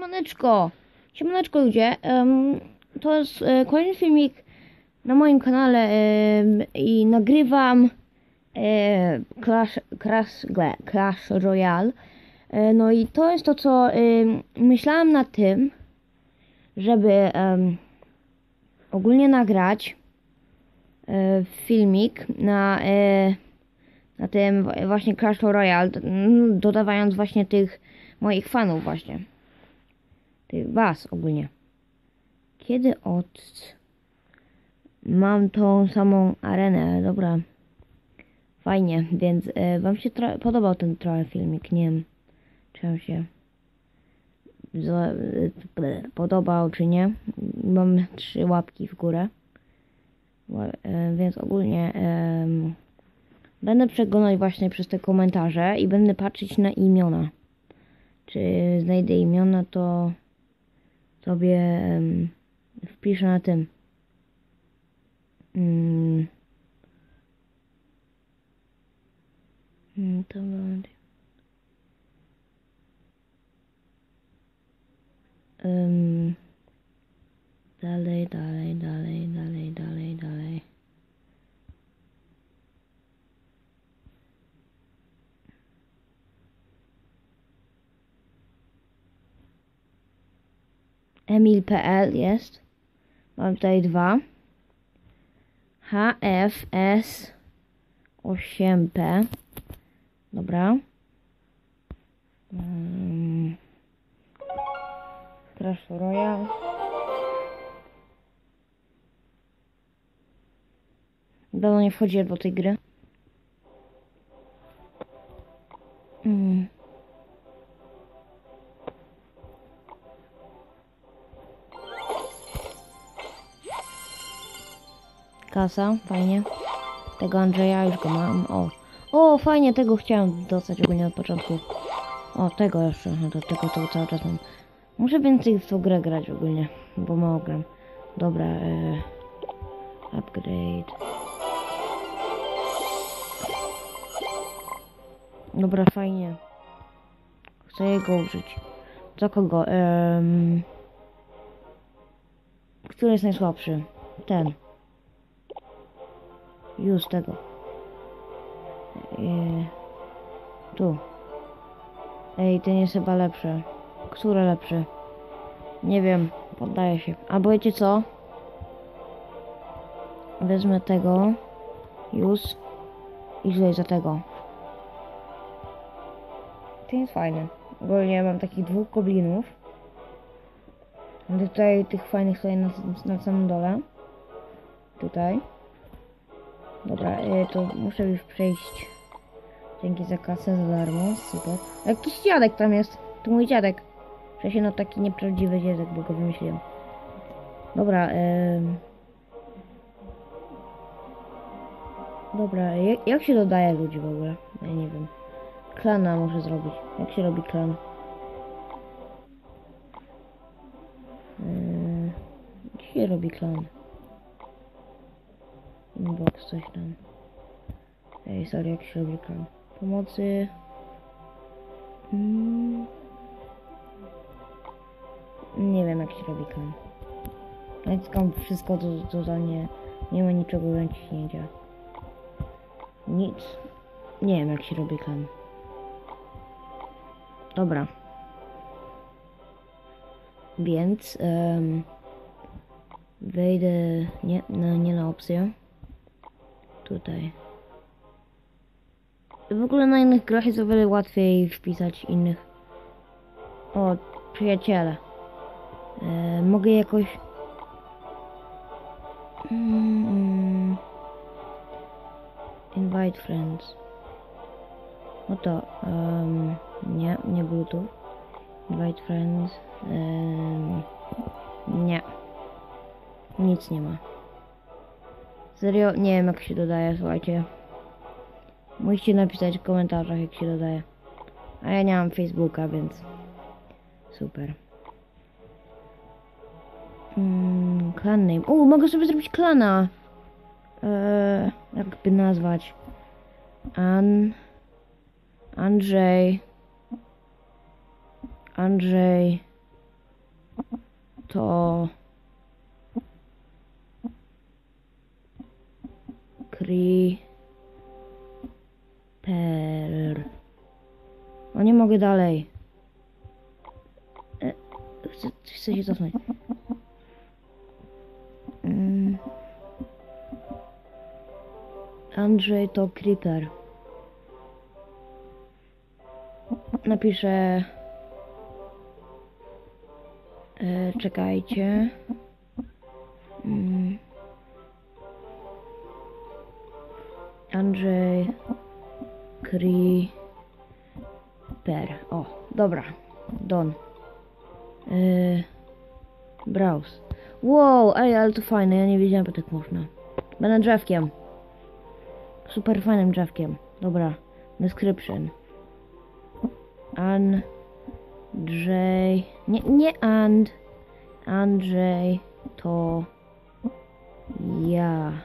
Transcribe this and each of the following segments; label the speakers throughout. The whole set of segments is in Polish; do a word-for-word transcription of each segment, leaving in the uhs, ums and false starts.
Speaker 1: Siemaneczko, siemaneczko ludzie, um, to jest e, kolejny filmik na moim kanale e, i nagrywam e, Clash, Clash, Clash Royale. E, no i to jest to, co e, myślałam nad tym, żeby e, ogólnie nagrać e, filmik na, e, na tym właśnie Clash Royale, dodawając właśnie tych moich fanów właśnie. Tych was ogólnie. Kiedy od... Mam tą samą arenę, dobra. Fajnie, więc e, wam się podobał ten trochę filmik, nie wiem, czy wam się e, podobał, czy nie. Mam trzy łapki w górę. E, więc ogólnie e, będę przeglądać właśnie przez te komentarze i będę patrzeć na imiona. Czy znajdę imiona, to sobie um, wpiszę na tym. Hmm. Hmm, to będzie. Um, dalej, dalej, dalej, dalej, dalej, dalej. Emil kropka p l jest. Mam tutaj dwa. H F S osiem P. Dobra. Um, Clash Royale. Dawno nie wchodziłem do tej gry. Hmm. Kasa, fajnie. Tego Andrzeja już go mam. O, o, fajnie, tego chciałem dostać ogólnie od początku. O, tego jeszcze, no to tego to cały czas mam. Muszę więcej w tą grę grać ogólnie, bo mało gram. Dobra, e, upgrade. Dobra, fajnie. Chcę jego użyć. Za kogo? Ehm, który jest najsłabszy? Ten. Już tego. Eee, tu. Ej, ten jest chyba lepszy. Który lepszy? Nie wiem, poddaję się. Albo wiecie co? Wezmę tego. Już. I tutaj za tego. Ten jest fajny. Ogólnie mam takich dwóch goblinów. Mam tutaj tych fajnych tutaj na, na samym dole. Tutaj. Dobra, to muszę już przejść. Dzięki za kasę, za darmo, super. Jakiś dziadek tam jest, to mój dziadek. Przecież no taki nieprawdziwy dziadek, bo go wymyśliłem. Dobra, yy... Dobra, jak, jak się dodaje ludzi w ogóle? Ja nie wiem. Klana muszę zrobić. Jak się robi klan? Yy... Jak się robi klan? Inbox, coś tam. Ej, sorry, jak się robi klan? Pomocy. Hmm. Nie wiem, jak się robi klan. Naciskam wszystko, to, to za nie, nie ma niczego do naciśnięcia. Nic. Nie wiem, jak się robi klan. Dobra. Więc um, wejdę nie, no, nie na opcję. Tutaj. W ogóle na innych grach jest o wiele łatwiej wpisać innych. O, przyjaciele. E, mogę jakoś... Mm, invite friends. No to... Um, nie, nie Bluetooth. Invite friends. Um, nie. Nic nie ma. Serio? Nie wiem, jak się dodaje, słuchajcie. Musicie napisać w komentarzach, jak się dodaje. A ja nie mam Facebooka, więc super. Mm, clan name. O, mogę sobie zrobić klana. Eee, jakby nazwać? An... Andrzej... Andrzej... to Creeper. O, nie mogę dalej. E, chcę, chcę się cofnąć. Mm. Andrzej to Creeper. Napiszę. E, czekajcie. Mm. Andrzej Creeper. O, dobra. Don. Yy, browse. Wow, ej, ale to fajne. Ja nie wiedziałem, że tak można. Będę drzewkiem. Super fajnym drzewkiem. Dobra. Description. Andrzej. Nie, nie and. Andrzej to ja.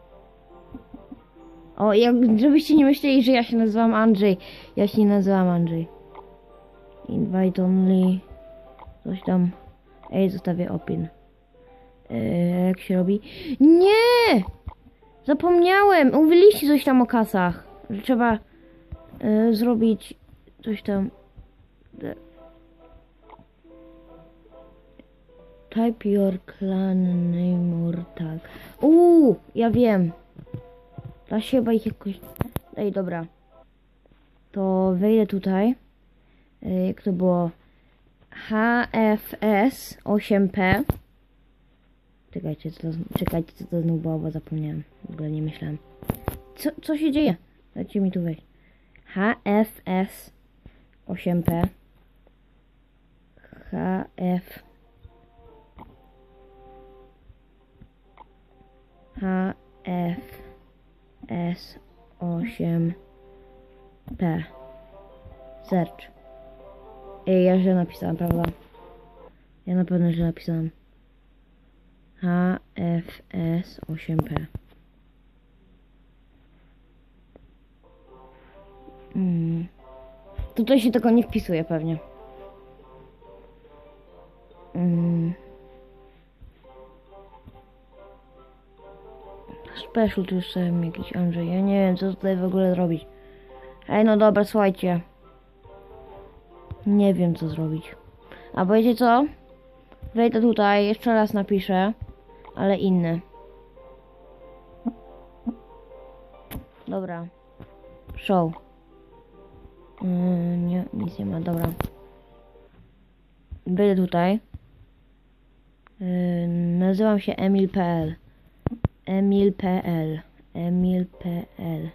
Speaker 1: O, jak, żebyście nie myśleli, że ja się nazywam Andrzej. Ja się nie nazywam Andrzej. Invite only. Coś tam. Ej, zostawię opin. Eee, jak się robi? Nie! Zapomniałem! Mówiliście coś tam o kasach. Że trzeba e, zrobić coś tam. Type your clan name or tag. Uuu, ja wiem. Da się chyba ich jakoś... Ej, dobra. To wejdę tutaj. Jak to było? H F S osiem P. Czekajcie, co to, czekajcie, co to znów było, bo zapomniałem. W ogóle nie myślałem. Co, co się dzieje? Dajcie mi tu wejść. H F S osiem P. H F H F S osiem P. Search. Ej, ja źle napisałem, prawda? Ja na pewno źle napisałem. H F S osiem P. Hmm. Tutaj się tego nie wpisuje pewnie. Hmm. Special tu już sobie jakiś Andrzej. Ja nie wiem, co tutaj w ogóle zrobić. Ej, no dobra, słuchajcie. Nie wiem, co zrobić. A bo wiecie co? Wejdę tutaj, jeszcze raz napiszę. Ale inny. Dobra. Show. Yy, nie, nic nie ma, dobra. Wejdę tutaj. Yy, nazywam się Emil kropka p l. Emil kropka p l. Emil kropka p l.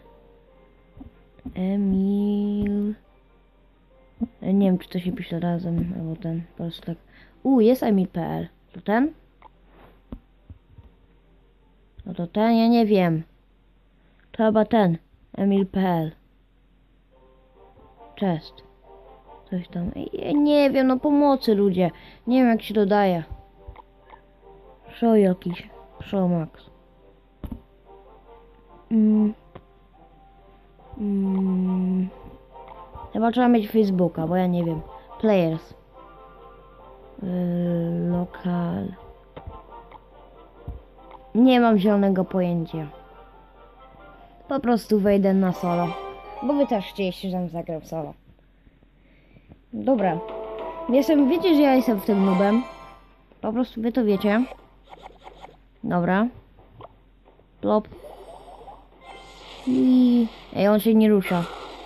Speaker 1: Emil... Nie wiem, czy to się pisze razem, albo ten, po prostu tak. U, jest Emil kropka p l. To ten? No to ten, ja nie wiem. To chyba ten. Emil kropka p l. Cześć. Coś tam. Ja nie wiem, no pomocy ludzie. Nie wiem, jak się dodaje. Show jakiś. Show max. Mm. Mm. Chyba trzeba mieć Facebooka, bo ja nie wiem. Players. Yy, lokal. Nie mam zielonego pojęcia. Po prostu wejdę na solo. Bo wy też chcieliście, żebym zagrał w solo. Dobra. Jestem, wiecie, że ja jestem w tym nubem. Po prostu wy to wiecie. Dobra. Plop. I... Ej, on się nie rusza.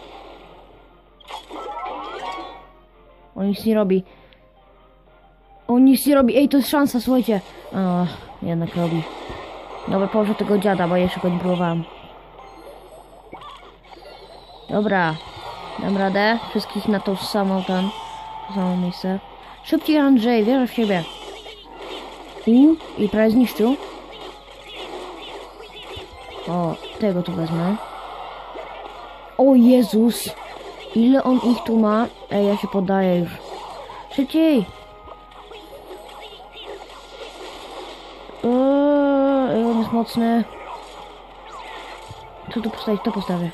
Speaker 1: On nic nie robi. On nic nie robi. Ej, to jest szansa, słuchajcie. O, jednak robi. Dobra, położę tego dziada, bo jeszcze go nie próbowałem. Dobra. Dam radę. Wszystkich na tą samą ten. To samo miejsce. Szybciej, Andrzej, wierzę w siebie. I, i prawie zniszczył. O, tego tu wezmę. O Jezus! Ile on ich tu ma? Ej, ja się podaję już. Szybciej! Eee, on jest mocny. Co tu postawić? To postawię.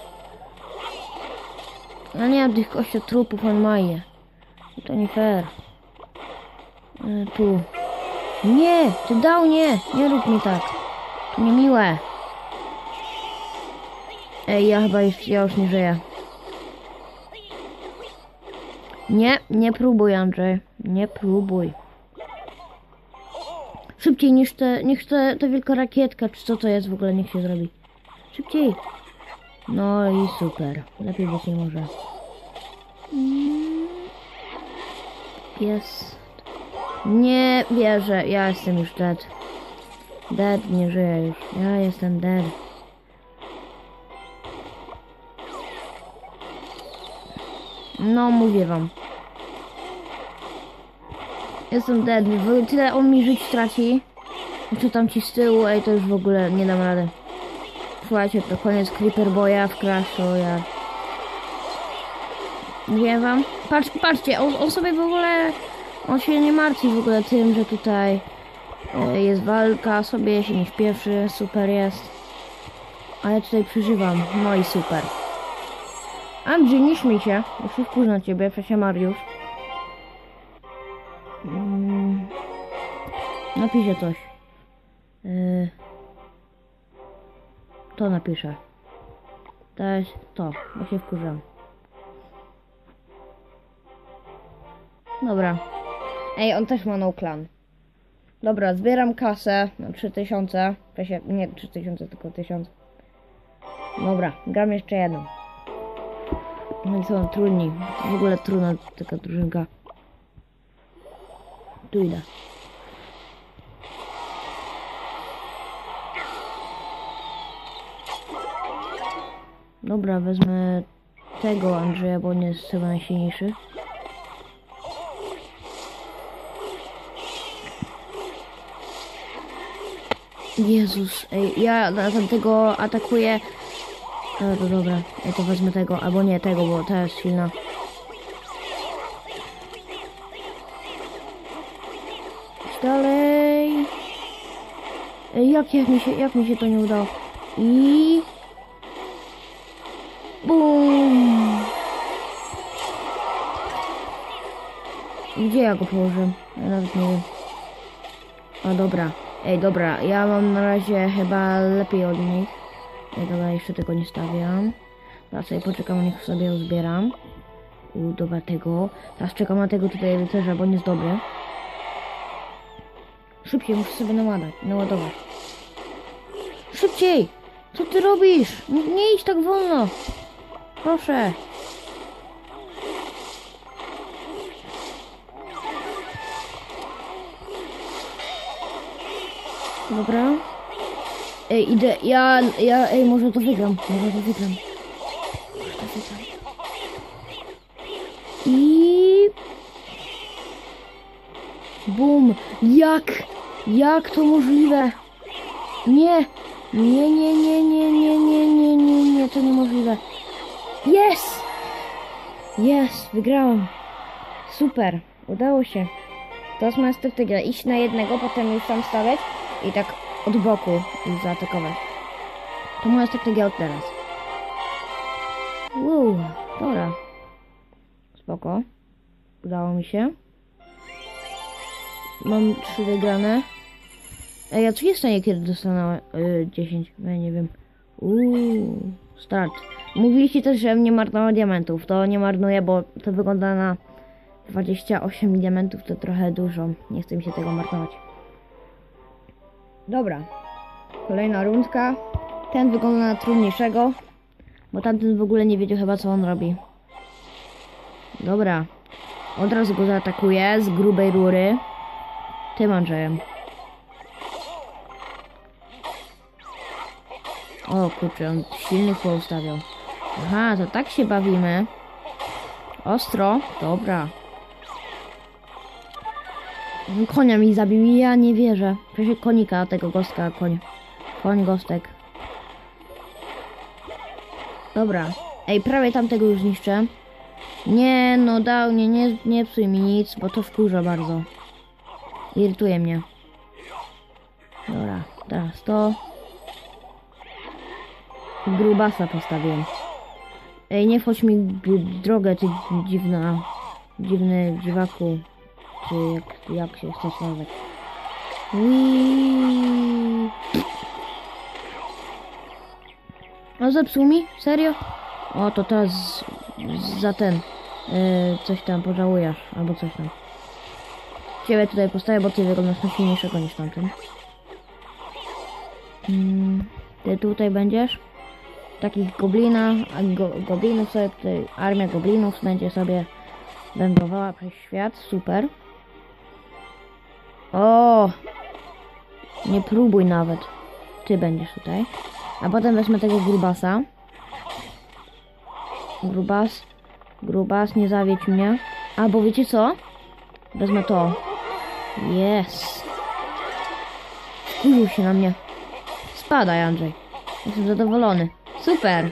Speaker 1: Ja nie mam tych ośmiotrupów, on ma je. To nie fair. Eee, tu. Nie, ty dał nie, nie rób mi tak. To niemiłe. Ej, ja chyba już, ja już nie żyję. Nie, nie próbuj, Andrzej. Nie próbuj. Szybciej niż te, niech te, ta wielka rakietka, czy co to jest w ogóle, niech się zrobi. Szybciej. No i super. Lepiej być nie może. Jest. Nie wierzę, ja jestem już dead. Dead, nie żyję już. Ja jestem dead. No, mówię wam. Jestem dead. Tyle on mi żyć traci. Co tam ci z tyłu? Ej, to już w ogóle nie dam rady. Słuchajcie, to koniec Creeper Boya w Clash Royale. Mówiłem wam? Patrz, patrzcie, on, on sobie w ogóle... On się nie martwi w ogóle tym, że tutaj e, jest walka, sobie się nie śpieszy, super jest. A ja tutaj przeżywam, no i super. Andrzej, nie śmiej się, już się wkurzę na ciebie, przecież Mariusz. Mm. Napiszę coś. Yy. To napiszę. To jest to, bo się wkurzam. Dobra. Ej, on też ma no clan. Dobra, zbieram kasę na trzy tysiące. Nie trzy tysiące, tylko tysiąc. Dobra, gram jeszcze jedną. No i są trudni. W ogóle trudna taka drużynka. Tu idę. Dobra, wezmę tego Andrzeja, bo on jest chyba najsilniejszy. Jezus, ej, ja na tamtego atakuję. No to dobra, ja to wezmę tego, albo nie tego, bo ta jest silna. Dalej. Ej, jak, jak mi się, jak mi się to nie udało? I... Bum! Gdzie ja go położę? Ja nawet nie wiem. O, dobra. Ej, dobra, ja mam na razie chyba lepiej od nich. Ej, dobra, jeszcze tego nie stawiam. Teraz sobie poczekam, niech sobie uzbieram. U, dobra, tego. Teraz czekam na tego tutaj rycerza, bo nie jest dobry. Szybciej, muszę sobie naładać, naładować. Szybciej! Co ty robisz? Nie, nie idź tak wolno. Proszę. Dobra. Ej, idę, ja, ja, ej, może to wygram, może to wygram. Może to wygram. I... Bum! Jak? Jak to możliwe? Nie! Nie, nie, nie, nie, nie, nie, nie, nie, nie, to niemożliwe. Jest! Jest, wygrałam. Super, udało się. To jest moja strategia, iść na jednego, potem już tam stawiać i tak od boku i zaatakować. To moja strategia od teraz. Uuu, dobra. Spoko. Udało mi się. Mam trzy wygrane. Ej, a co się stanie, kiedy dostanę yy, dziesięć? Ja nie wiem. Uuu, start. Mówiliście też, że nie marnował diamentów. To nie marnuję, bo to wygląda na dwadzieścia osiem diamentów. To trochę dużo. Nie chcę mi się tego marnować. Dobra. Kolejna rundka. Ten wygląda na trudniejszego, bo tamten w ogóle nie wiedział chyba, co on robi. Dobra. Od razu go zaatakuję z grubej rury. Tym Andrzejem. O kurczę, on silnych poustawiał. Aha, to tak się bawimy. Ostro, dobra. Konia mi zabił i ja nie wierzę. Przecież konika, tego gostka, koń. Koń, gostek. Dobra. Ej, prawie tamtego już niszczę. Nie, no dał, nie, nie, nie psuj mi nic, bo to wkurza bardzo. Irytuje mnie. Dobra, teraz to. Grubasa postawiłem. Ej, nie wchodź mi w drogę, ty dziwna, dziwny dziwaku. Czy jak, jak się chcesz nazwać. Uiii. A zepsuł mi? Serio? O, to teraz za ten yy, coś tam pożałujesz, albo coś tam. Ciebie tutaj postawię, bo ty wyglądasz na silniejszego niż tamten. Hmm, ty tutaj będziesz? Takich goblina, a go, goblinów sobie tutaj, armia goblinów będzie sobie wędrowała przez świat, super. O! Nie próbuj nawet. Ty będziesz tutaj. A potem wezmę tego grubasa. Grubas. Grubas, nie zawiedź mnie. A, bo wiecie co? Wezmę to. Jest. Wkurzył się na mnie. Spadaj, Andrzej. Jestem zadowolony. Super.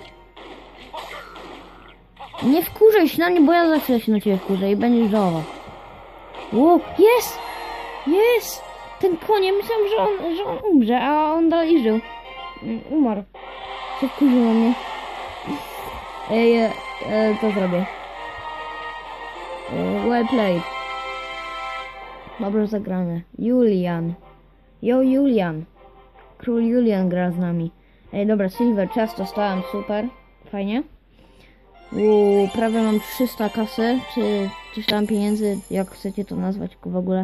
Speaker 1: Nie wkurzaj się na mnie, bo ja za chwilę się na ciebie wkurzę i będziesz żałował. Wow, jest! Jest! Ten koń, ja myślałem, że on, że on umrze, a on dalej żył. Umarł. Się wkurzył na mnie. Ej, e, e, to zrobię. E, well played. Dobrze zagrane. Julian. Yo, Julian. Król Julian gra z nami. Ej, dobra, Silver Chest dostałem, super. Fajnie. Uuu, prawie mam trzysta kasy, czy coś tam pieniędzy, jak chcecie to nazwać w ogóle.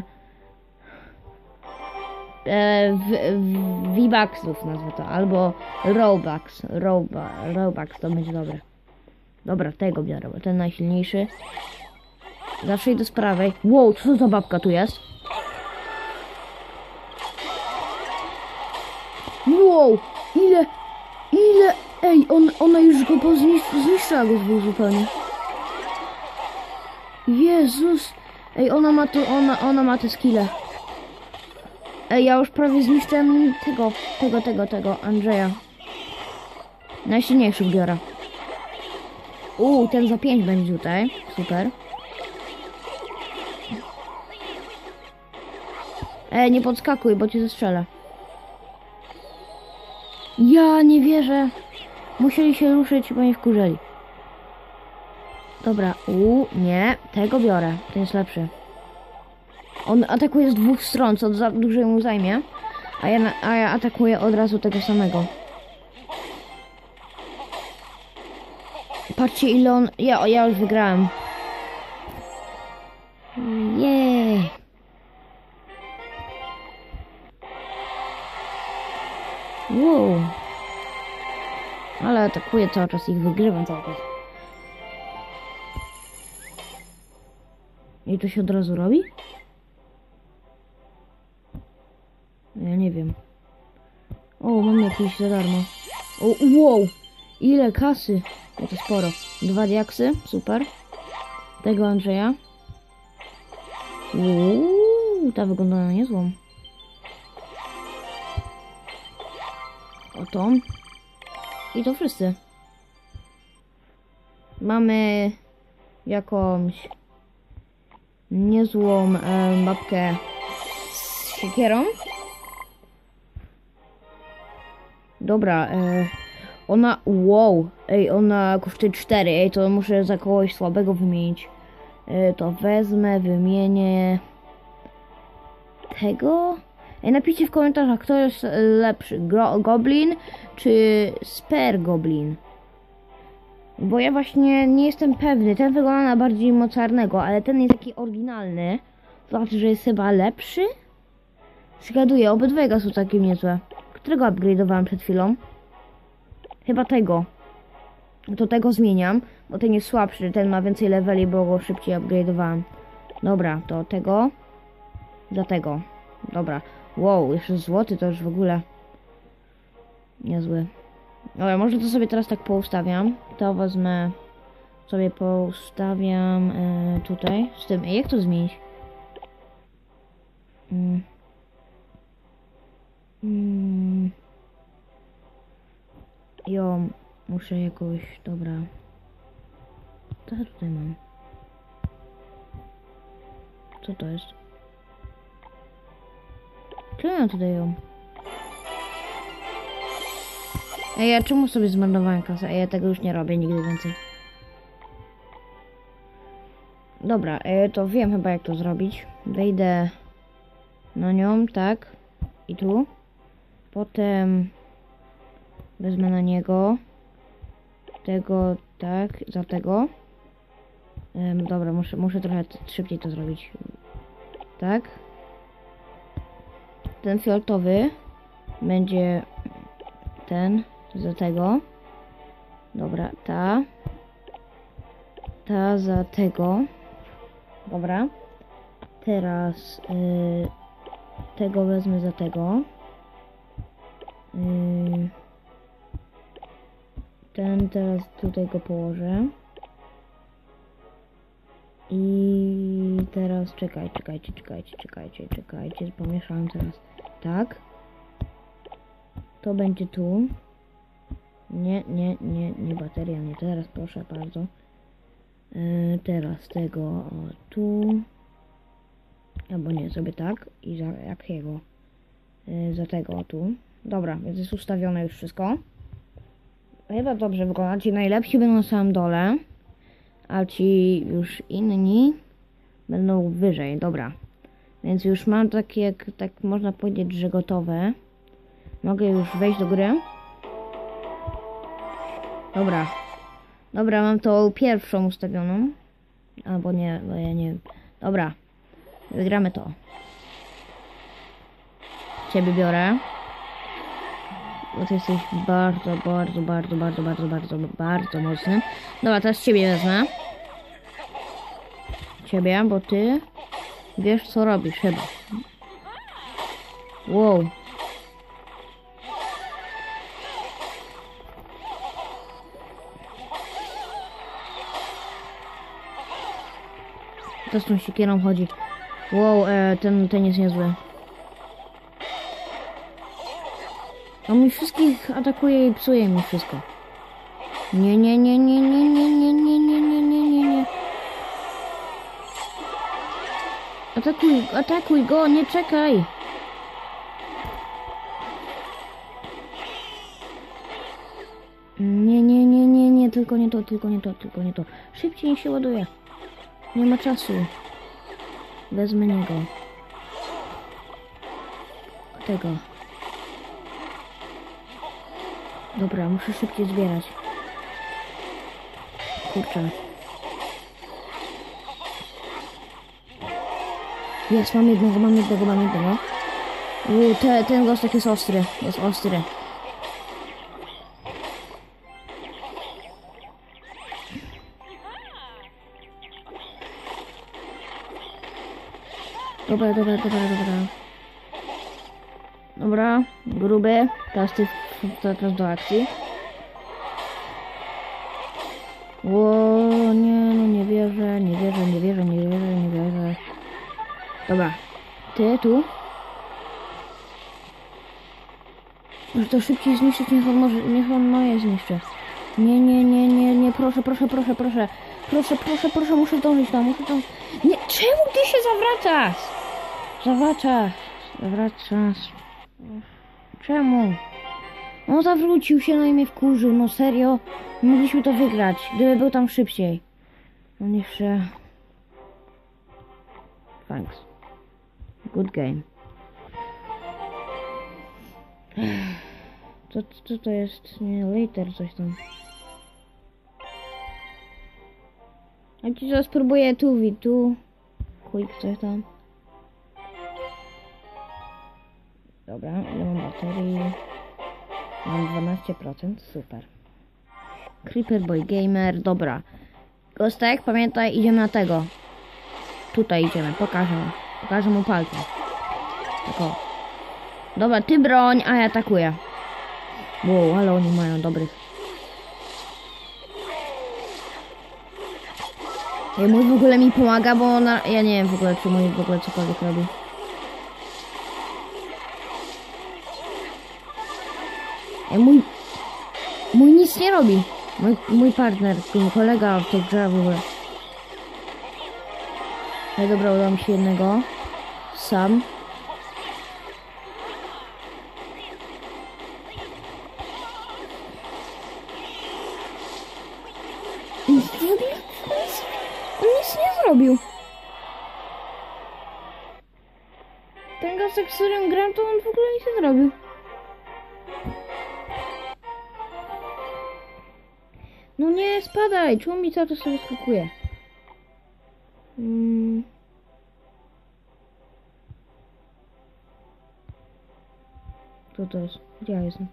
Speaker 1: E, w, w, V-Bucksów nazwę to, albo Robux. Roba, Robux to będzie dobre. Dobra, tego biorę, bo ten najsilniejszy. Zawsze idę z prawej. Wow, co za babka tu jest? Wow, ile, ile, ej, on, ona już go pozniszczyła, zniszczyła go zupełnie. Jezus, ej, ona ma to, ona, ona ma te skille. Ej, ja już prawie zniszczyłem tego, tego, tego, tego, Andrzeja. Najsilniejszy biorę. Uuu, ten za pięć będzie tutaj, super. Ej, nie podskakuj, bo cię zestrzelę. Ja nie wierzę. Musieli się ruszyć, bo nie wkurzeli. Dobra, uuu, nie, tego biorę, ten jest lepszy. On atakuje z dwóch stron, co za dużo mu zajmie. A ja, a ja atakuję od razu tego samego. Patrzcie ile on... Ja, ja już wygrałem. Jej. Wow. Ale atakuję cały czas, ich wygrywam cały czas. I to się od razu robi? Ja nie wiem. O, mam jakieś za darmo. O, wow! Ile kasy? No to sporo. Dwa diaksy, super. Tego Andrzeja. Uuu, ta wygląda na niezłą. O tą. I to wszyscy. Mamy jakąś niezłą e, mapkę z siekierą. Dobra, e, ona, wow, ej, ona kosztuje cztery, ej, to muszę za kogoś słabego wymienić. E, to wezmę, wymienię tego. Ej, napiszcie w komentarzach, kto jest lepszy, Gro Goblin czy Sper Goblin. Bo ja właśnie nie jestem pewny, ten wygląda na bardziej mocarnego, ale ten jest taki oryginalny. To znaczy, że jest chyba lepszy? Zgaduję, obydwojga są takie niezłe. Którego upgrade'owałem przed chwilą? Chyba tego. To tego zmieniam, bo ten jest słabszy, ten ma więcej leveli, bo go szybciej upgrade'owałem. Dobra, to tego. Za tego. Dobra. Wow, jeszcze złoty to już w ogóle niezły. Dobra, może to sobie teraz tak poustawiam. To wezmę, sobie poustawiam yy, tutaj. Z tym, jak to zmienić? Mm. Mm. Jo, muszę jakoś, dobra. Co ja tutaj mam? Co to jest? Czemu ja tutaj ją? Ej, ja czemu sobie zmarnowałem kasę? Ej, ja tego już nie robię nigdy więcej. Dobra, ej, to wiem chyba jak to zrobić. Wejdę na nią, tak. i tu. Potem wezmę na niego tego, tak, za tego. Um, dobra, muszę, muszę trochę szybciej to zrobić. Tak. Ten fioletowy będzie ten za tego. Dobra, ta. Ta za tego. Dobra. Teraz yy, tego wezmę za tego. Yy, ten teraz tutaj go położę. I teraz czekaj, czekajcie, czekajcie, czekajcie, czekajcie. Pomieszałem teraz. Tak. To będzie tu. Nie, nie, nie, nie bateria, nie teraz, proszę bardzo. Yy, teraz tego o, tu. Albo nie, zrobię tak. I za jakiego? Yy, za tego o, tu. Dobra, więc jest ustawione już wszystko. Chyba dobrze wygląda. Ci najlepsi będą na samym dole. A ci już inni będą wyżej. Dobra. Więc już mam takie, jak tak można powiedzieć, że gotowe. Mogę już wejść do gry. Dobra. Dobra, mam tą pierwszą ustawioną. Albo nie, bo ja nie wiem. Dobra. Wygramy to. Ciebie biorę. Bo ty jesteś bardzo, bardzo, bardzo, bardzo, bardzo, bardzo, bardzo mocny. Dobra, teraz ciebie wezmę. Ciebie, bo ty wiesz co robisz chyba. Wow. To z tą siekierą chodzi. Wow, e, ten, ten jest niezły. On mi wszystkich atakuje i psuje mi wszystko. Nie, nie, nie, nie, nie, nie, nie, nie, nie, nie, nie, nie, nie. Atakuj, atakuj go, nie czekaj. Nie, nie, nie, nie, nie, tylko nie to, tylko nie to, tylko nie to. Szybciej się ładuje. Nie ma czasu. Wezmę niego. Tego. Dobra, muszę szybciej zbierać. Kurczę. Jest, mam jednego, mam jednego, mam jednego. Uuu, te, ten gostek jest ostry. Jest ostry. Dobra, dobra, dobra, dobra. Dobra, gruby. Teraz ty, teraz do akcji. Ło, nie, no nie wierzę, nie wierzę, nie wierzę, nie wierzę, nie wierzę. Dobra, ty tu. Może to szybciej zniszczyć, niech on może, niech on moje zniszczy. Nie, nie, nie, nie, nie, proszę, proszę, proszę, proszę. Proszę, proszę, proszę, muszę dążyć tam, muszę tam. Nie, czemu ty się zawracasz? Zawracasz, zawracasz. Czemu? On zawrócił się, no i mnie wkurzył, no serio. Mogliśmy to wygrać, gdyby był tam szybciej. On jeszcze... Thanks. Good game. Co, co to jest? Nie, later coś tam. A ci zaraz spróbuję tu, wi tu. Quick, coś tam. Dobra, ile mam baterii? Mam dwanaście procent, super. Creeper Boy Gamer, dobra. Gostek, pamiętaj, idziemy na tego. Tutaj idziemy, pokażę mu. Pokażę mu palcem. Tak o. Dobra, ty broń, a ja atakuję. Wow, ale oni mają dobrych. Ja mój w ogóle mi pomaga, bo ona... Ja nie wiem w ogóle, czy mój w ogóle cokolwiek robi. Ja mój... Mój nic nie robi. Mój, mój partner, mój kolega w tej grze w ogóle. No dobra, udało mi się jednego. Sam. Nic nie zrobił. On nic nie zrobił. Ten gostek z którym gram, to on w ogóle nic nie zrobił. No nie, spadaj! Czemu mi cały czas sobie skakuje? Hmm. Co to jest? Gdzie ja jestem?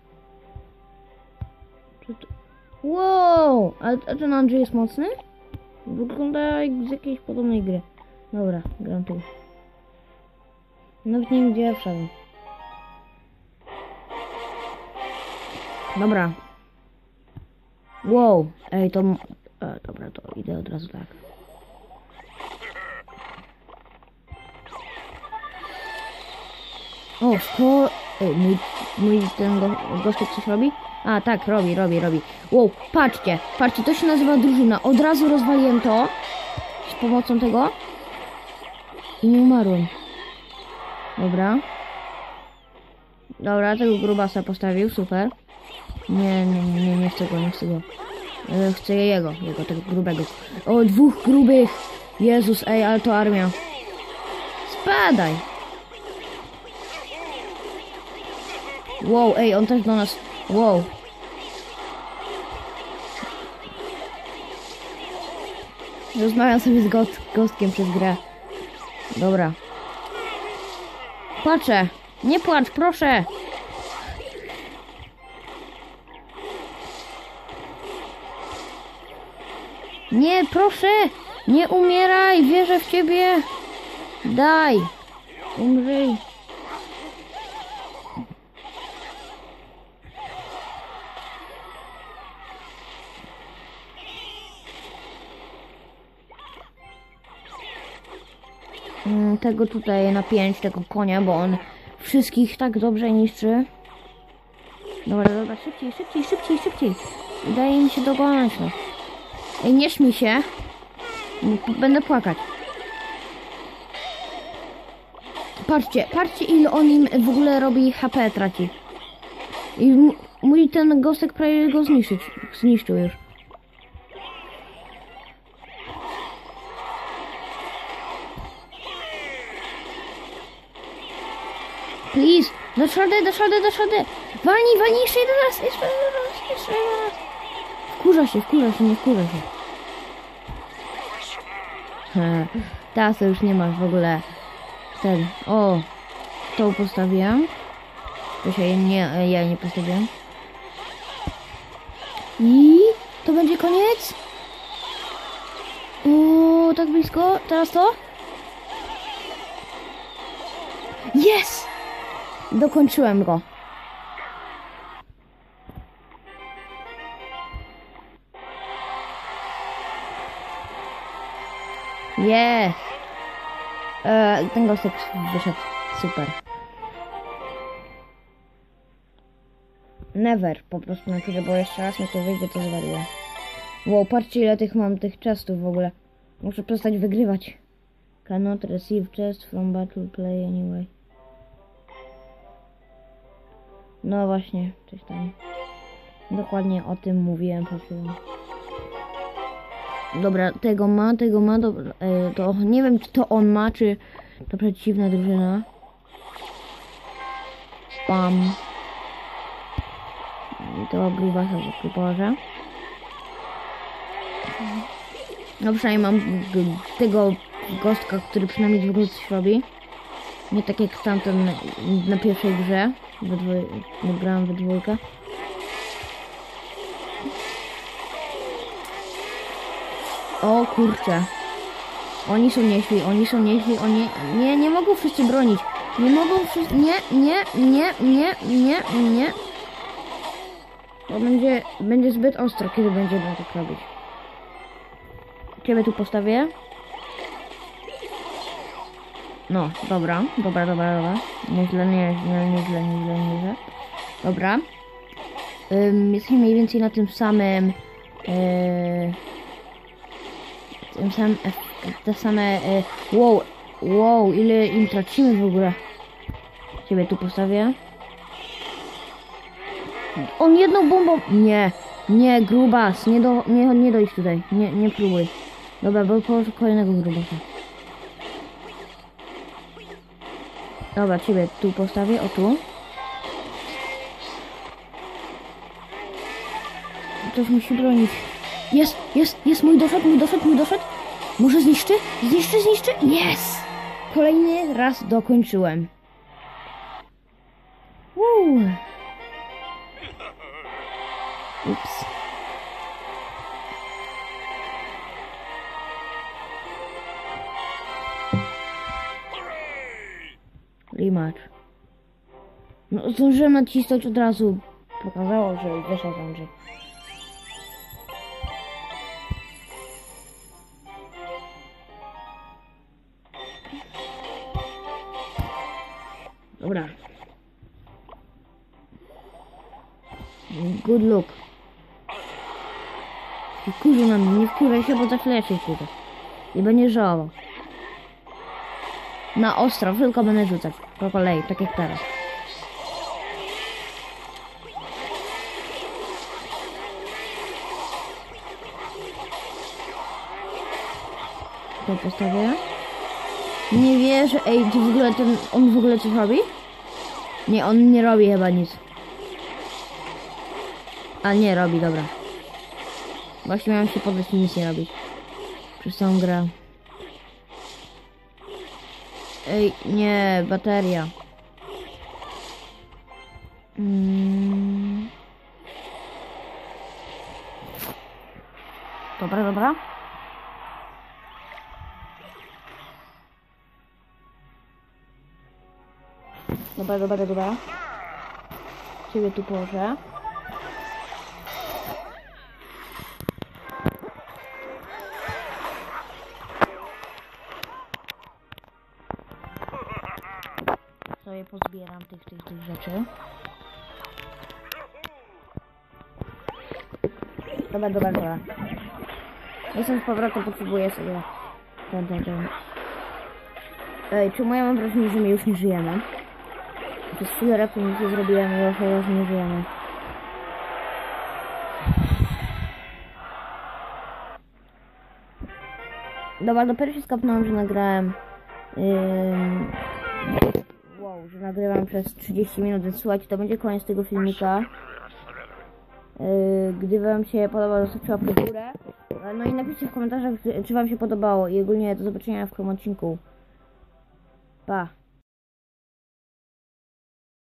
Speaker 1: Czy to... Wow! A, a ten Andrzej jest mocny? Wygląda jak z jakiejś podobnej gry. Dobra, gram tu. Nawet nie wiem, gdzie ja wszedłem. Dobra. Wow, ej, to... E, dobra, to idę od razu tak. O, szko... Ej, mój, mój ten go, gościek coś robi? A, tak, robi, robi, robi. Wow, patrzcie, patrzcie, to się nazywa drużyna. Od razu rozwaliłem to z pomocą tego i nie umarłem. Dobra. Dobra, tego grubasa postawił, super. Nie, nie, nie, nie chcę go, nie chcę go. E, chcę jego, jego, tego grubego. O, dwóch grubych! Jezus, ej, ale to armia. Spadaj! Wow, ej, on też do nas... Wow. Rozmawiam sobie z gost gostkiem przez grę. Dobra. Płaczę! Nie płacz, proszę! Nie, proszę! Nie umieraj! Wierzę w ciebie! Daj! Umrzyj! Tego tutaj na pięć, tego konia, bo on wszystkich tak dobrze niszczy. Dobra, dobra, szybciej, szybciej, szybciej, szybciej. Udaje mi się dogonać. No. Ej, nie śmiej się. Będę płakać. Patrzcie, patrzcie ile on im w ogóle robi H P traci. I mój ten gostek prawie go zniszczyć, zniszczył już. Please, dasz radę, dasz radę, dasz radę. Wani, wani, jeszcze jeden raz, jeszcze jeden raz, jeszcze jeden raz. Wkurza się, wkurza się, nie wkurza się. He, teraz to już nie masz w ogóle ten, o, to postawiłem. To się nie, ja nie postawiłem. I to będzie koniec. O, tak blisko, teraz to. Yes! Dokończyłem go. Jest. Eee, ten gostek wyszedł. Super. Never po prostu na tyle, bo jeszcze raz mi to wyjdzie, to zwariuję. Wow, patrzcie ile tych mam, tych chestów w ogóle. Muszę przestać wygrywać. Cannot receive chest from battle play anyway. No właśnie, coś tam. Dokładnie o tym mówiłem po chwilę. Dobra, tego ma, tego ma, dobra, e, to nie wiem czy to on ma, czy to przeciwna drużyna. Bam. I to gruba sobie położę. No przynajmniej mam tego gostka, który przynajmniej w ogóle coś robi. Nie tak jak tamten na pierwszej grze. We dwój... grałem we dwójkę. O kurczę. Oni są nieźli, oni są nieźli, oni... Nie, nie mogą wszyscy bronić. Nie mogą wszyscy... Nie, nie, nie, nie, nie, nie. To będzie, będzie zbyt ostro, kiedy będziemy tak robić. Ciebie tu postawię. No, dobra, dobra, dobra, dobra. Nieźle, nieźle, nieźle, nieźle, nieźle. Dobra. Ym, jesteśmy mniej więcej na tym samym... Yy, tym samym... Te same... Yy, wow, wow, ile im tracimy w ogóle. Ciebie tu postawię. On jedną bombą... Nie, nie, grubas, nie, do, nie, nie dojść tutaj, nie, nie próbuj. Dobra, bo położę kolejnego grubasa. Dobra, ciebie tu postawię, o tu. Ktoś musi bronić. Jest, jest, jest, mój doszedł, mój doszedł, mój doszedł. Może zniszczy? Zniszczy, zniszczy? Jest! Kolejny raz dokończyłem. Uuu. Ups. Rematch. No, zdążyłem nacisnąć od razu. Pokazało, że wyszedł Andrzej. Dobra. Good luck. Kurzu na mnie, nie wkurwaj się, bo za chwilę się wkurwę. I będzie żałował. Na ostro, tylko będę rzucać. Po kolei, tak jak teraz. To postawię. Nie wierzę, ej, czy w ogóle ten, on w ogóle coś robi? Nie, on nie robi chyba nic. A nie, robi, dobra. Właśnie miałem się podać i nic nie robić. Przez całą grę. Ej, nie, bateria. Mm. Dobra, dobra. Dobra, dobra, dobra. Ciebie tu położę. Sobie pozbieram tych, tych, tych rzeczy. Dobra, dobra, dobra. Jestem z powrotem, potrzebuję sobie ten, ten, ten. Ej, czemu ja mam wrażenie, że my już nie żyjemy? Przez chwilę rapu nic nie zrobiłem i już teraz nie żyjemy. Dobra, dopiero się skapnąłem, że nagrałem yy... wow, że nagrywam przez trzydzieści minut, więc słuchajcie, to będzie koniec tego filmika. Yy, gdy wam się podobało, zostawcie łapkę w górę. No i napiszcie w komentarzach, czy wam się podobało i ogólnie do zobaczenia w kolejnym odcinku. Pa!